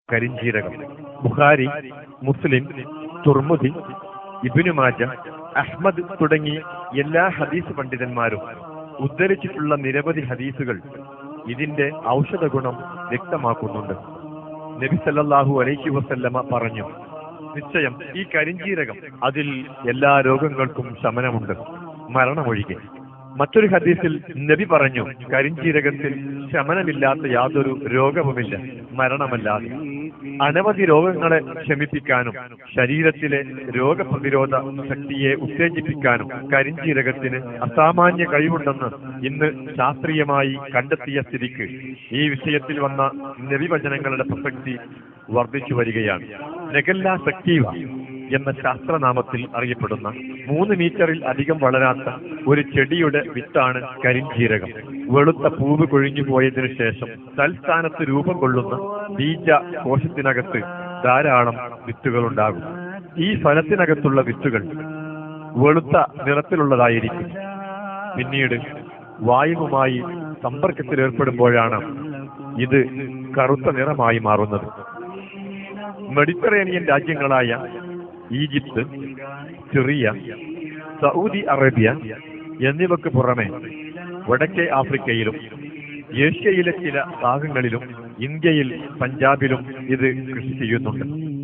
കരിഞ്ജീരകം. Bukhari, Muslim, Tirmidhi, Ibn Majah, Ahmad തുടങ്ങി എല്ലാ ഹദീസ് പണ്ഡിതന്മാരും ഉദ്ധരിച്ചിട്ടുള്ള നിരവധി ഹദീസുകൾ ഇതിന്റെ ഔഷധ ഗുണം വ്യക്തമാക്കുന്നുണ്ട്. നബി സല്ലല്ലാഹു അലൈഹി വസല്ലമ പറഞ്ഞു, നിശ്ചയം ഈ കരിഞ്ജീരകം അതിൽ എല്ലാ രോഗങ്ങൾക്കും ശമനമുണ്ട്, മരണമൊഴികെ. മറ്റൊരു ഹദീസിൽ നബി പറഞ്ഞു, കരിഞ്ജീരകത്തിൽ ശമനമില്ലാത്ത യാതൊരു രോഗവുമില്ല, മരണമല്ലാതെ. അനവധി രോഗങ്ങളെ ശമിപ്പിക്കാനും ശരീരത്തിലെ രോഗപ്രതിരോധ ശക്തിയെ ഉത്തേജിപ്പിക്കാനും കരിഞ്ജീരകത്തിന് അസാമാന്യ കഴിവുണ്ടെന്ന് ഇന്ന് ശാസ്ത്രീയമായി കണ്ടെത്തിയ സ്ഥിതിക്ക് ഈ വിഷയത്തിൽ വന്ന നബിവചനങ്ങളുടെ പ്രസക്തി വർദ്ധിച്ചു വരികയാണ്. നെഗല്ല സക്റ്റീവ എന്ന ശാസ്ത്രനാമത്തിൽ അറിയപ്പെടുന്ന 3 മീറ്ററിൽ അധികം വളരാത്ത ഒരു ചെടിയുടെ വിത്താണ് കരിഞ്ജീരകം. വെളുത്ത പൂവ് കൊഴിഞ്ഞു പോയതിനു ശേഷം തൽസ്ഥാനത്ത് രൂപം കൊള്ളുന്ന ബീജ കോശത്തിനകത്ത് ധാരാളം വിത്തുകളുണ്ടാകും. ഈ ഫലത്തിനകത്തുള്ള വിത്തുകൾ വെളുത്ത നിറത്തിലുള്ളതായിരിക്കും. പിന്നീട് വായുവുമായി സമ്പർക്കത്തിലേർപ്പെടുമ്പോഴാണ് ഇത് കറുത്ത നിറമായി മാറുന്നത്. മെഡിറ്ററേനിയൻ രാജ്യങ്ങളായ ഈജിപ്ത്, സിറിയ, സൗദി അറേബ്യ എന്നിവയ്ക്ക് പുറമെ വടക്കേ ആഫ്രിക്കയിലും ഏഷ്യയിലെ ചില ഭാഗങ്ങളിലും ഇന്ത്യയിൽ പഞ്ചാബിലും ഇത് കൃഷി ചെയ്യുന്നുണ്ട്.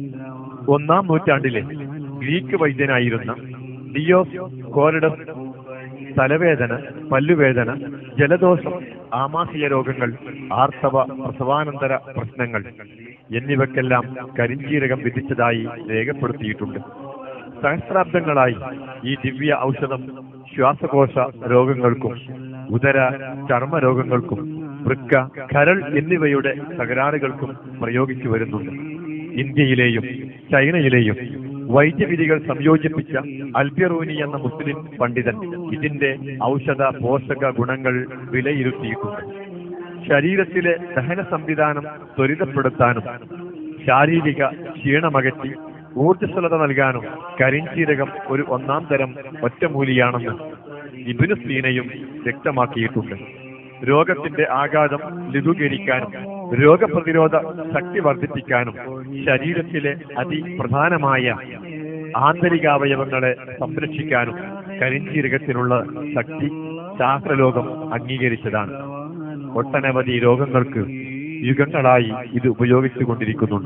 1-ാം നൂറ്റാണ്ടിലെ ഗ്രീക്ക് വൈദ്യനായിരുന്ന ദിയോസ്കോറിഡസ് തലവേദന, പല്ലുവേദന, ജലദോഷം, ആമാശയ രോഗങ്ങൾ, ആർത്തവ പ്രസവാനന്തര പ്രശ്നങ്ങൾ എന്നിവയ്ക്കെല്ലാം കരിഞ്ജീരകം വിധിച്ചതായി രേഖപ്പെടുത്തിയിട്ടുണ്ട്. സഹസ്രാബ്ദങ്ങളായി ഈ ദിവ്യ ഔഷധം ശ്വാസകോശ രോഗങ്ങൾക്കും ഉദര ചർമ്മ രോഗങ്ങൾക്കും വൃക്ക, കരൾ എന്നിവയുടെ തകരാറുകൾക്കും പ്രയോഗിച്ചു വരുന്നുണ്ട്. ഇന്ത്യയിലെയും ചൈനയിലെയും വൈദ്യവിധികൾ സംയോജിപ്പിച്ച അൽബിറൂനി എന്ന മുസ്ലിം പണ്ഡിതൻ ഇതിന്റെ ഔഷധ പോഷക ഗുണങ്ങൾ വിലയിരുത്തിയിട്ടുണ്ട്. ശരീരത്തിലെ ദഹന സംവിധാനം ത്വരിതപ്പെടുത്താനും ശാരീരിക ക്ഷീണമകറ്റി ഊർജ്ജസ്വലത നൽകാനും കരിഞ്ജീരകം ഒരു 1-ാം തരം ഒറ്റമൂലിയാണെന്ന് ഇബ്നു സീനയും വ്യക്തമാക്കിയിട്ടുണ്ട്. രോഗത്തിന്റെ ആഘാതം ലഘൂകരിക്കാനും രോഗപ്രതിരോധ ശക്തി വർദ്ധിപ്പിക്കാനും ശരീരത്തിലെ അതിപ്രധാനമായ ആന്തരികാവയവങ്ങളെ സംരക്ഷിക്കാനും കരിഞ്ജീരകത്തിനുള്ള ശക്തി ശാസ്ത്രലോകം അംഗീകരിച്ചതാണ്. ഒട്ടനവധി രോഗങ്ങൾക്ക് യുഗങ്ങളായി ഇത് ഉപയോഗിച്ചുകൊണ്ടിരിക്കുന്നുണ്ട്.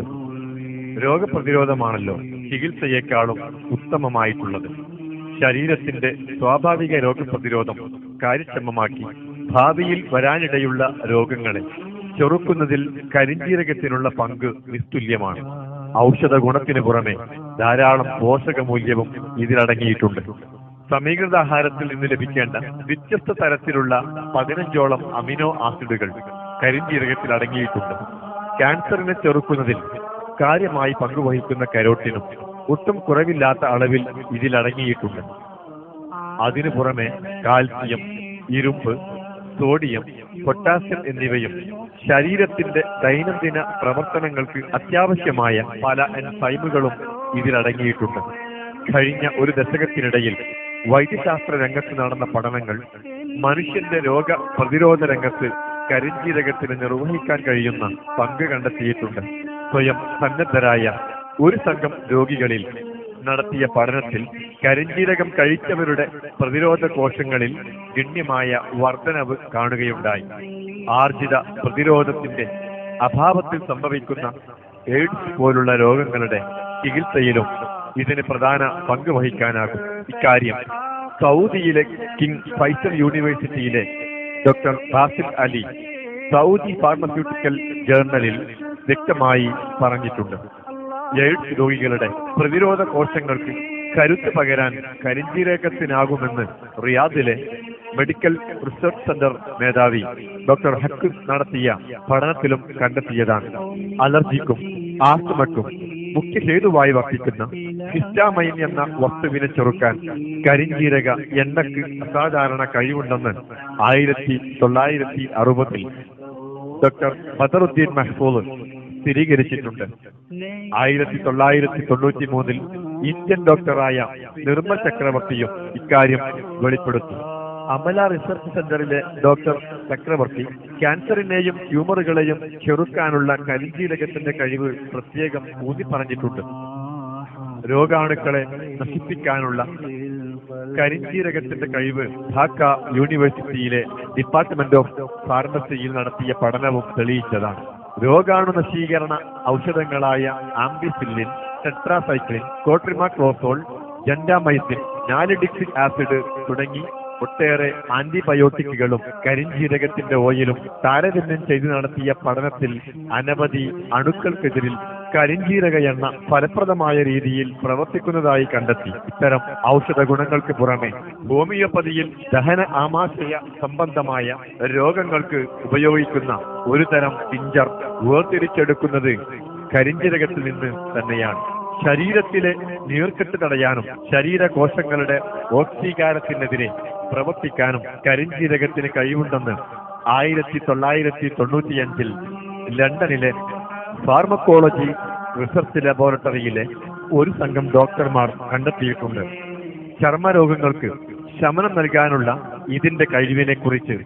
രോഗപ്രതിരോധമാണല്ലോ ചികിത്സയേക്കാളും ഉത്തമമായിട്ടുള്ളത്. ശരീരത്തിന്റെ സ്വാഭാവിക രോഗപ്രതിരോധം കാര്യക്ഷമമാക്കി ഭാവിയിൽ വരാനിടയുള്ള രോഗങ്ങളെ ചെറുക്കുന്നതിൽ കരിഞ്ജീരകത്തിനുള്ള പങ്ക് നിസ്തുല്യമാണ്. ഔഷധ ഗുണത്തിനു പുറമെ ധാരാളം പോഷകമൂല്യവും ഇതിലടങ്ങിയിട്ടുണ്ട്. സമീകൃതാഹാരത്തിൽ നിന്ന് ലഭിക്കേണ്ട വ്യത്യസ്ത തരത്തിലുള്ള 15ഓളം അമിനോ ആസിഡുകൾ കരിഞ്ജീരകത്തിൽ അടങ്ങിയിട്ടുണ്ട്. ക്യാൻസറിനെ ചെറുക്കുന്നതിൽ കാര്യമായി പങ്കുവഹിക്കുന്ന കരോട്ടിനും ഒട്ടും കുറവില്ലാത്ത അളവിൽ ഇതിലടങ്ങിയിട്ടുണ്ട്. അതിനു പുറമെ കാൽസ്യം, ഇരുമ്പ്, സോഡിയം, പൊട്ടാസ്യം എന്നിവയും ശരീരത്തിന്റെ ദൈനംദിന പ്രവർത്തനങ്ങൾക്ക് അത്യാവശ്യമായ പല എൻസൈമുകളും ഇതിലടങ്ങിയിട്ടുണ്ട്. കഴിഞ്ഞ ഒരു ദശകത്തിനിടയിൽ വൈദ്യശാസ്ത്ര രംഗത്ത് നടന്ന പഠനങ്ങൾ മനുഷ്യന്റെ രോഗ പ്രതിരോധ രംഗത്ത് കരിഞ്ജീരകത്തിന് നിർവഹിക്കാൻ കഴിയുന്ന പങ്ക് കണ്ടെത്തിയിട്ടുണ്ട്. സ്വയം സന്നദ്ധരായ ഒരു സംഘം രോഗികളിൽ നടത്തിയ പഠനത്തിൽ കരിഞ്ജീരകം കഴിച്ചവരുടെ പ്രതിരോധ കോശങ്ങളിൽ ഗണ്യമായ വർധനവ് കാണുകയുണ്ടായി. ആർജിത പ്രതിരോധത്തിന്റെ അഭാവത്തിൽ സംഭവിക്കുന്ന എയ്ഡ്സ് പോലുള്ള രോഗങ്ങളുടെ ചികിത്സയിലും ഇതിന് പ്രധാന പങ്ക് വഹിക്കാനാകും. ഇക്കാര്യം സൗദിയിലെ കിങ് ഫൈസൽ യൂണിവേഴ്സിറ്റിയിലെ doctor Basil Ali Saudi pharmaceutical ജേർണലിൽ വ്യക്തമായി പറഞ്ഞിട്ടുണ്ട്. എയ്ഡ്സ് രോഗികളുടെ പ്രതിരോധ കോശങ്ങൾക്ക് കരുത്ത് പകരാൻ കരിഞ്ജീരകത്തിനാകുമെന്ന് റിയാദിലെ മെഡിക്കൽ റിസർച്ച് സെന്റർ മേധാവി ഡോക്ടർ ഹക്ക് നടത്തിയ പഠനത്തിലും കണ്ടെത്തിയതാണ്. അലർജിക്കും ആസ്തമയ്ക്കും മുഖ്യ ഹേതുവായി വർത്തിക്കുന്ന ഹിസ്റ്റാമൈൻ എന്ന വസ്തുവിനെ ചെറുക്കാൻ കരിഞ്ജീരക എണ്ണക്ക് അസാധാരണ കഴിവുണ്ടെന്ന് 1960 ഡോക്ടർ ബദറുദ്ദീൻ മഹ്ഫൂദ് സ്ഥിരീകരിച്ചിട്ടുണ്ട്. 1993 ഇന്ത്യൻ ഡോക്ടറായ നിർമ്മൽ ചക്രവർത്തിയും ഇക്കാര്യം വെളിപ്പെടുത്തി. അമല റിസർച്ച് സെന്ററിലെ ഡോക്ടർ ചക്രവർത്തി ക്യാൻസറിനെയും ട്യൂമറുകളെയും ചെറുക്കാനുള്ള കരിഞ്ജീരകത്തിന്റെ കഴിവ് പ്രത്യേകം ഊന്നി പറഞ്ഞിട്ടുണ്ട്. രോഗാണുക്കളെ നശിപ്പിക്കാനുള്ള കരിഞ്ജീരകത്തിന്റെ കഴിവ് ധാക്ക യൂണിവേഴ്സിറ്റിയിലെ ഡിപ്പാർട്ട്മെന്റ് ഓഫ് ഫാർമസിയിൽ നടത്തിയ പഠനവും തെളിയിച്ചതാണ്. രോഗാണു നശീകരണ ഔഷധങ്ങളായ ampicillin, tetracycline, cotrimoxazole, gentamicin, nalidixic acid തുടങ്ങി ഒട്ടേറെ ആന്റിബയോട്ടിക്കുകളും കരിഞ്ജീരകത്തിന്റെ ഓയിലും താരതമ്യം ചെയ്ത് നടത്തിയ പഠനത്തിൽ അനവധി അണുക്കൾക്കെതിരിൽ കരിഞ്ജീരക എണ്ണ ഫലപ്രദമായ രീതിയിൽ പ്രവർത്തിക്കുന്നതായി കണ്ടെത്തി. ഇത്തരം ഔഷധ ഗുണങ്ങൾക്ക് പുറമെ ഹോമിയോപ്പതിയിൽ ദഹന ആമാശയ സംബന്ധമായ രോഗങ്ങൾക്ക് ഉപയോഗിക്കുന്ന ഒരു തരം ടിഞ്ചർ വേർതിരിച്ചെടുക്കുന്നത് കരിഞ്ജീരകത്തിൽ നിന്ന് തന്നെയാണ്. ശരീരത്തിലെ നീർക്കെട്ട് തടയാനും ശരീരകോശങ്ങളുടെ ഓക്സീകാരത്തിനെതിരെ പ്രവർത്തിക്കാനും കരിഞ്ജീരകത്തിന് കഴിവുണ്ടെന്ന് 1995 ലണ്ടനിലെ ഫാർമക്കോളജി റിസർച്ച് ലബോറട്ടറിയിലെ ഒരു സംഘം ഡോക്ടർമാർ കണ്ടെത്തിയിട്ടുണ്ട്. ചർമ്മരോഗങ്ങൾക്ക് ശമനം നൽകാനുള്ള ഇതിന്റെ കഴിവിനെ കുറിച്ച്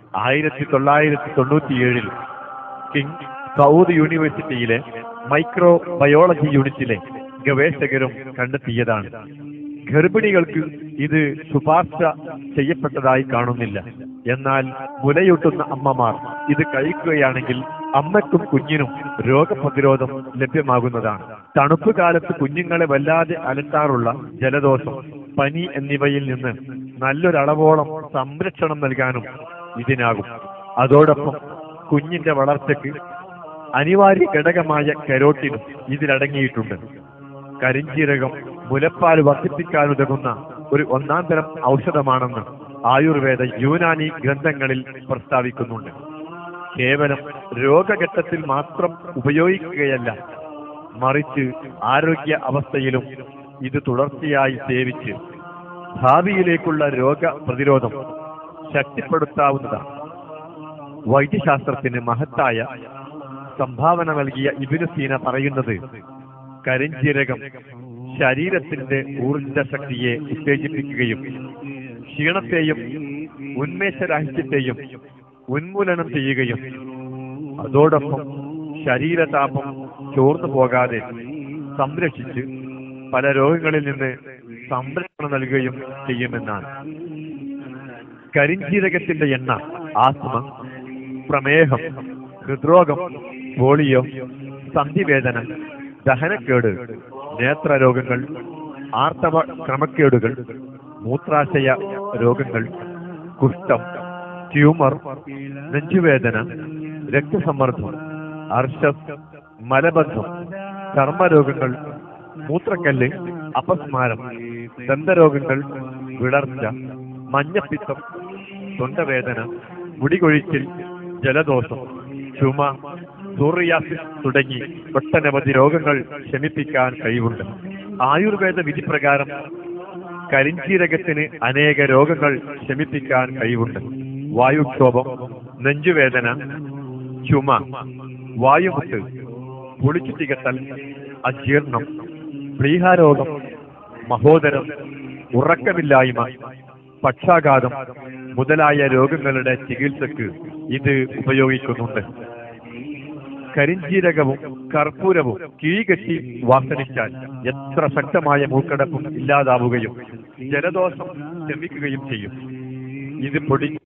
1997 കിങ് സൗദ് യൂണിവേഴ്സിറ്റിയിലെ മൈക്രോബയോളജി യൂണിറ്റിലെ ഗവേഷകരും കണ്ടെത്തിയതാണ്. ഗർഭിണികൾക്ക് ഇത് ശുപാർശ ചെയ്യപ്പെട്ടതായി കാണുന്നില്ല. എന്നാൽ മുലയൂട്ടുന്ന അമ്മമാർ ഇത് കഴിക്കുകയാണെങ്കിൽ അമ്മയ്ക്കും കുഞ്ഞിനും രോഗപ്രതിരോധം ലഭ്യമാകുന്നതാണ്. തണുപ്പ് കാലത്ത് കുഞ്ഞുങ്ങളെ വല്ലാതെ അലട്ടാറുള്ള ജലദോഷം, പനി എന്നിവയിൽ നിന്ന് നല്ലൊരളവോളം സംരക്ഷണം നൽകാനും ഇതിനാകും. അതോടൊപ്പം കുഞ്ഞിന്റെ വളർച്ചയ്ക്ക് അനിവാര്യ ഘടകമായ കരോട്ടിനും ഇതിലടങ്ങിയിട്ടുണ്ട്. കരിഞ്ജീരകം മുലപ്പാൽ വർദ്ധിപ്പിക്കാനുതകുന്ന ഒരു ഒന്നാം തരം ഔഷധമാണെന്ന് ആയുർവേദ യൂനാനി ഗ്രന്ഥങ്ങളിൽ പ്രസ്താവിക്കുന്നുണ്ട്. കേവലം രോഗഘട്ടത്തിൽ മാത്രം ഉപയോഗിക്കുകയല്ല, മറിച്ച് ആരോഗ്യ അവസ്ഥയിലും ഇത് തുടർച്ചയായി സേവിച്ച് ഭാവിയിലേക്കുള്ള രോഗപ്രതിരോധം ശക്തിപ്പെടുത്താവുന്നതാണ്. വൈദ്യശാസ്ത്രത്തിന് മഹത്തായ സംഭാവന നൽകിയ ഇബ്നു സീന പറയുന്നത്, കരിഞ്ജീരകം ശരീരത്തിന്റെ ഊർജശക്തിയെ ഉത്തേജിപ്പിക്കുകയും ക്ഷീണത്തെയും ഉന്മേഷരാഹിത്യത്തെയും ഉന്മൂലനം ചെയ്യുകയും അതോടൊപ്പം ശരീരതാപം ചോർന്നു പോകാതെ സംരക്ഷിച്ച് പല രോഗങ്ങളിൽ നിന്ന് സംരക്ഷണം നൽകുകയും ചെയ്യുമെന്നാണ്. കരിഞ്ജീരകത്തിന്റെ എണ്ണ ആസ്മ, പ്രമേഹം, ഹൃദ്രോഗം, പോളിയോ, സന്ധിവേദന, ദഹനക്കേട്, നേത്രരോഗങ്ങൾ, ആർത്തവ ക്രമക്കേടുകൾ, മൂത്രാശയ രോഗങ്ങൾ, കുഷ്ഠം, ട്യൂമർ, നെഞ്ചുവേദന, രക്തസമ്മർദ്ദം, അർശസ്, മലബന്ധം, ചർമ്മരോഗങ്ങൾ, മൂത്രക്കല്ല്, അപസ്മാരം, ദന്തരോഗങ്ങൾ, വിളർച്ച, മഞ്ഞപ്പിത്തം, തൊണ്ടവേദന, മുടികൊഴിച്ചിൽ, ജലദോഷം, ചുമ, സോറിയാസിസ് തുടങ്ങി ഒട്ടനവധി രോഗങ്ങൾ ശമിപ്പിക്കാൻ കഴിവുണ്ട്. ആയുർവേദ വിധിപ്രകാരം കരിഞ്ജീരകത്തിന് അനേക രോഗങ്ങൾ ശമിപ്പിക്കാൻ കഴിവുണ്ട്. വായുക്ഷോഭം, നെഞ്ചുവേദന, ചുമ, വായുമുട്ട്, പുളിച്ചു തികട്ടൽ, അജീർണം, പ്ലീഹാരോഗം, മഹോദരം, ഉറക്കമില്ലായ്മ, പക്ഷാഘാതം മുതലായ രോഗങ്ങളുടെ ചികിത്സക്ക് ഇത് ഉപയോഗിക്കുന്നുണ്ട്. കരിഞ്ജീരകവും കർപ്പൂരവും കിഴികെട്ടി വാസനിച്ചാൽ എത്ര ശക്തമായ മൂക്കടപ്പും ഇല്ലാതാവുകയും ജലദോഷം ശമിക്കുകയും ചെയ്യും. ഇത് പൊടി